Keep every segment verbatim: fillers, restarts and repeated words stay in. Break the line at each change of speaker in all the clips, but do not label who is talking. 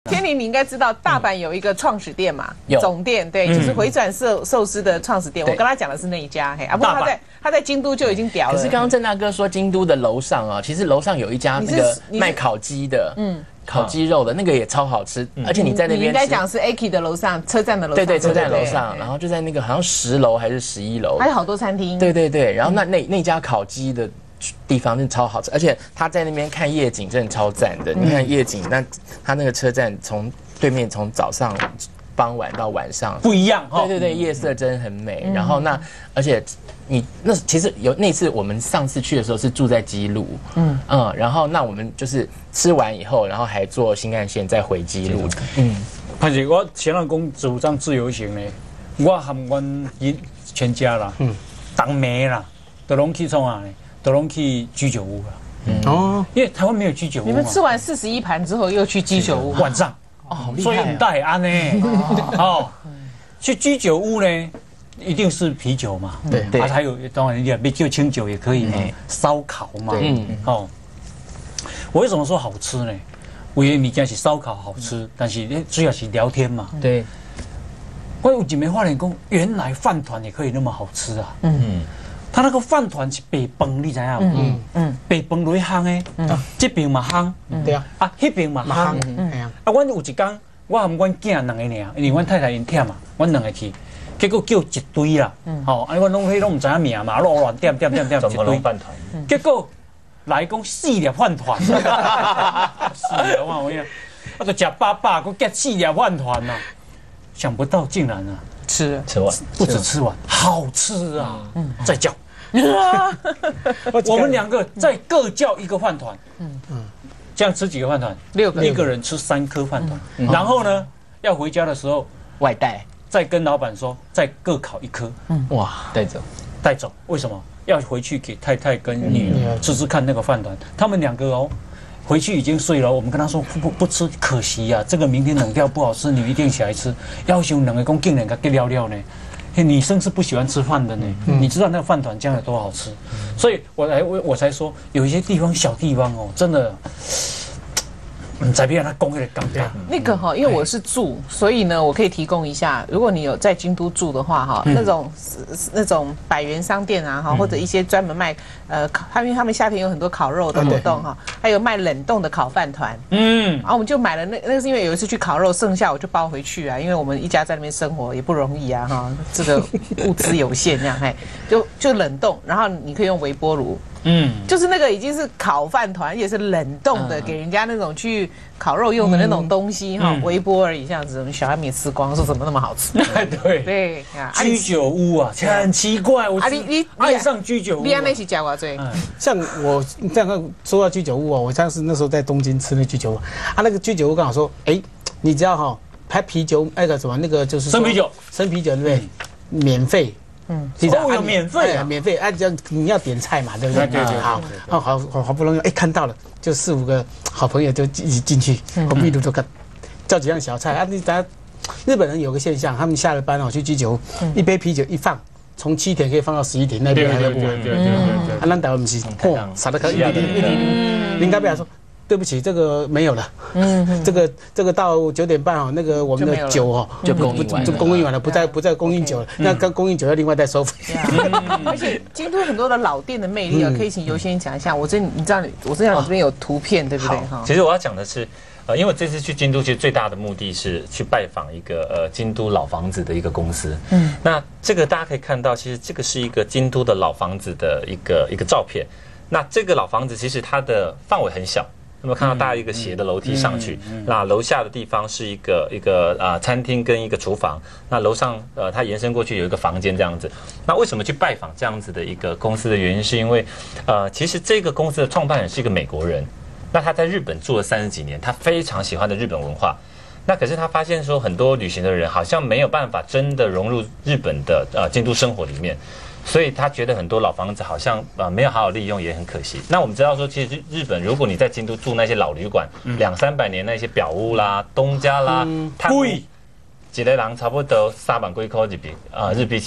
天林，你应该知道大阪有一个创始店嘛，
有
总店，对，就是回转寿寿司的创始店。我跟他讲的是那一家，嘿，啊，不过他在他在京都就已经屌了。
可是刚刚郑大哥说京都的楼上啊，其实楼上有一家那个卖烤鸡的，嗯，烤鸡肉的那个也超好吃，而且你在那边
你应该讲是 A K I 的楼上，车站的楼上，
对对，车站楼上，然后就在那个好像十楼还是十一楼，
还有好多餐厅。
对对对，然后那那那家烤鸡的地方真的超好吃，而且他在那边看夜景真的超赞的。你看夜景，那他那个车站从对面从早上、傍晚到晚上
不一样哈。
对对对，夜色真的很美。然后那而且你那其实有那次我们上次去的时候是住在基路，嗯嗯，然后那我们就是吃完以后，然后还坐新干线再回基路。嗯，
但是我前两公主张自由行呢，我和阮一全家啦，嗯，当妹啦，都拢去创啊呢，都拢去居酒屋啦。哦，因为台湾没有居酒屋。
你们吃完四十一盘之后又去居酒屋？
晚上哦，所以很带安呢。哦，去居酒屋呢，一定是啤酒嘛。对对，还有当然也就清酒也可以嘛，烧烤嘛。嗯哦，我为什么说好吃呢？因为你讲是烧烤好吃，但是主要是聊天嘛。对。我有几枚花莲讲，原来饭团也可以那么好吃啊。嗯。他那个饭团是白饭，你知影？嗯嗯，白饭落去烘的，嗯，这边嘛烘，对啊，啊，那边嘛烘，嗯，啊，阮有一天，我和阮囝两个尔，因为阮太太因忝嘛，阮两个去，结果叫一堆啦，吼，啊，阮拢迄拢唔知影名嘛，乱乱点点点点一堆饭团，结果来讲四粒饭团，四粒我我讲，我就食饱饱，佮夹四粒饭团呐，想不到竟然啊，
吃
吃完，不止吃完，好吃啊，嗯，再叫。我们两个再各叫一个饭团，嗯嗯，这样吃几个饭团？六个，一个人吃三颗饭团。然后呢，要回家的时候
外带，
再跟老板说，再各烤一颗。嗯，
哇，带走，
带走。为什么要回去给太太跟女儿吃吃看那个饭团？他们两个哦，回去已经睡了。我们跟他说不不不吃，可惜呀，这个明天冷掉不好吃，你一定起来吃。要求两个公竟然给料料呢。女生是不喜欢吃饭的呢，嗯、你知道那个饭团酱有多好吃，嗯、所以我来我我才说，有一些地方小地方哦，真的，嗯，才别让他攻的尴尬。
那个哈，因为我是住，所以呢，我可以提供一下，如果你有在京都住的话哈，嗯、那种那种百元商店啊哈，或者一些专门卖呃烤，因为他们夏天有很多烤肉的活动哈，还有卖冷冻的烤饭团，嗯，然后我们就买了那那个是因为有一次去烤肉，剩下我就包回去啊，因为我们一家在那边生活也不容易啊哈，这个物资有限这样，嘿，就就冷冻，然后你可以用微波炉。嗯，就是那个已经是烤饭团，也是冷冻的，给人家那种去烤肉用的那种东西哈，微波而已，这样子，我们小孩没吃光，说怎么那么好吃？
对
对，
居酒屋啊，很奇怪，我你你爱上居酒屋，
你安那起讲我最，
像我这样说到居酒屋啊，我上次那时候在东京吃那居酒屋，啊，那个居酒屋刚好说，哎，你知道哈，拍啤酒那个什么那个就是
生啤酒，
生啤酒对不对？免费。嗯，
哦，有免费啊，
免费，啊，这样你要点菜嘛，对不对？对对，好，好好好好不容易，哎，看到了，就四五个好朋友就一起进去，我们一路都看，叫几样小菜啊。你咱日本人有个现象，他们下了班哦去居酒屋，一杯啤酒一放，从七点可以放到十一点，那边还在播。对对对对对。啊，咱台湾不是，嚯，傻得可以，应该不要说。对不起，这个没有了。嗯，这个这个到九点半哦，那个我们的酒哦
就供应完，
就供应完了，不再不再供应酒了。那刚供应酒要另外再收费。
而且京都很多的老店的魅力啊，可以请尤先讲一下。我这你知道，我这样我这边有图片，对不对？哈。
其实我要讲的是，呃，因为这次去京都，其实最大的目的是去拜访一个呃京都老房子的一个公司。嗯，那这个大家可以看到，其实这个是一个京都的老房子的一个一个照片。那这个老房子其实它的范围很小。那么看到大家一个斜的楼梯上去，那楼下的地方是一个一个啊、呃、餐厅跟一个厨房，那楼上呃它延伸过去有一个房间这样子。那为什么去拜访这样子的一个公司的原因，是因为呃其实这个公司的创办人是一个美国人，那他在日本住了三十几年，他非常喜欢的日本文化。那可是他发现说，很多旅行的人好像没有办法真的融入日本的呃京都生活里面。所以他觉得很多老房子好像呃没有好好利用，也很可惜。那我们知道说，其实日本如果你在京都住那些老旅馆，两三百年那些表屋啦、东家啦，贵，一个人差不多三万几块日币啊日币起跳。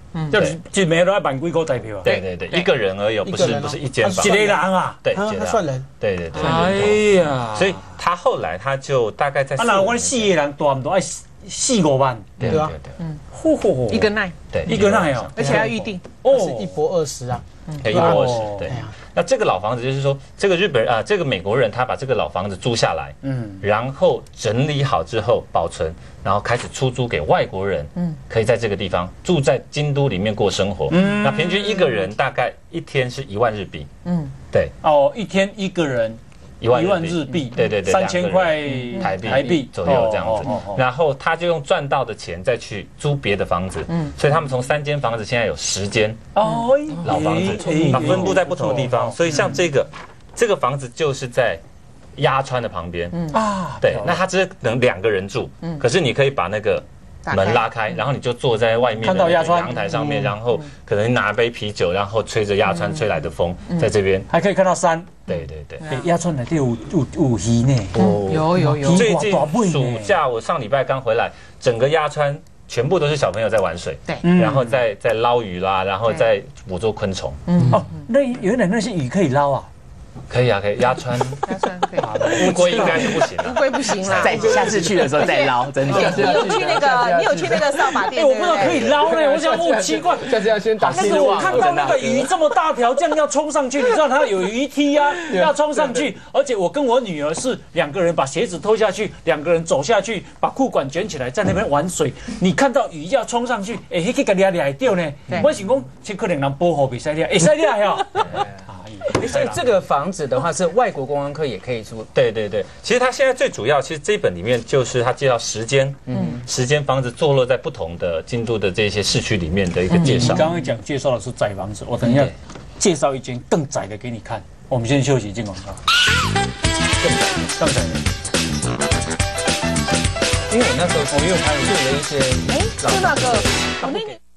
就是就每个都要办几个代表啊。
对对对，一个人而已，不是不是一间房。
一个人啊，
对，
他算人。
对对对。
哎呀，
所以他后来他就大概在。
啊，那我们四个人多唔多？爱四五万，
对对对，
嗯，
嚯嚯嚯，
一个奈，
对，
一个奈哦，
而且要预定
哦，是一博二十啊，
可以一博二十，对。那这个老房子就是说，这个日本人啊，这个美国人他把这个老房子租下来，嗯，然后整理好之后保存，然后开始出租给外国人，嗯，可以在这个地方住在京都里面过生活，嗯，那平均一个人大概一天是一万日币，嗯，对，
哦，一天一个人。一万日币，
对对对，
三千块
台币
台币
左右这样子。然后他就用赚到的钱再去租别的房子，嗯，所以他们从三间房子现在有十间哦老房子，那分布在不同的地方。所以像这个这个房子就是在鸭川的旁边，嗯啊，对，那它只能两个人住，嗯，可是你可以把那个门拉开，然后你就坐在外面的阳台上面，然后可能拿杯啤酒，然后吹着鸭川吹来的风，在这边
还可以看到山。
对对对，
鸭川内底有有有鱼呢，
有有有。
最近暑假我上礼拜刚回来，整个鸭川全部都是小朋友在玩水，对，然后在在捞鱼啦，然后在捕捉昆虫。嗯
哦，那原来那些鱼可以捞啊。
可以啊，可以鸭川，
鸭川可以，
乌龟应该是不行，
乌龟不行啦。
在下次去的时候再捞，真的。
你有去那个，你有去那个扫把店？
我不知道可以捞呢，我想我奇怪，
下次要先打希望。
我看到那个鱼这么大条，这样要冲上去，你知道它有鱼梯啊，要冲上去。而且我跟我女儿是两个人把鞋子脱下去，两个人走下去，把裤管卷起来，在那边玩水。你看到鱼要冲上去，哎，迄个抓抓会掉呢。我想讲，这可能人保护袂使抓，会使抓哟。
所以这个房子的话是外国观光客也可以住。
对对对，其实它现在最主要，其实这一本里面就是它介绍十间，嗯，十间房子坐落在不同的京都的这些市区里面的一个介绍。
你刚刚讲介绍的是窄房子，我等一下介绍一间更窄的给你看。我们先休息，进广告。更窄，更窄的。因为我那时候我又还有做了一些，
哎，是那个我那。